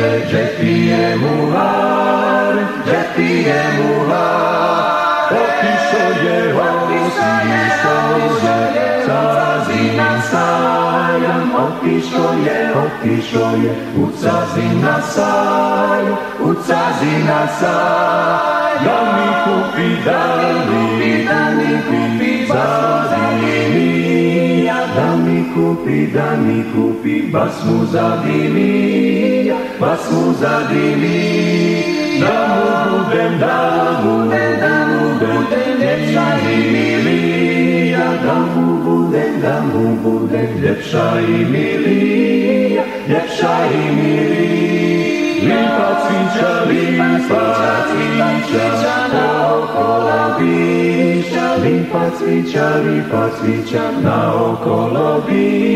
že pije muhár, opišoje ho síšoje, cazina sajam, opišoje, ucazina sajam, mi kupi, da mi kupi, basmu zadimi, da mu budem, ljepša i milija, da mu budem, ljepša i milija, lipa cviča, naokolo bića, lipa cviča, naokolo bića.